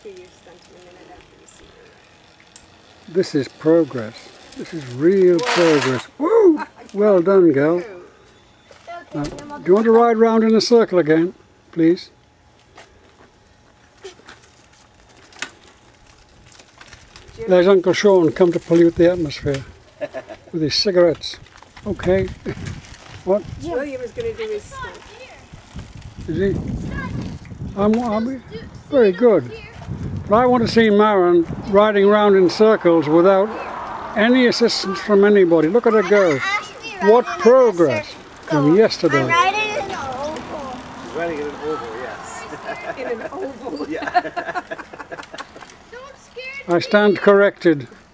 you stand in a minute after you see me. This is progress. This is real progress. Woo! Well done, girl. Now, do you want to ride round in a circle again, please? There's Uncle Sean come to pollute the atmosphere with his cigarettes. Okay. What? William is going to do his stunt. Is he? I'm very good. But I want to see Maron riding around in circles without any assistance from anybody. Look at her go. What progress from yesterday. I'm riding in an oval. She's riding in an oval, yes. In an oval. Yeah. I stand corrected.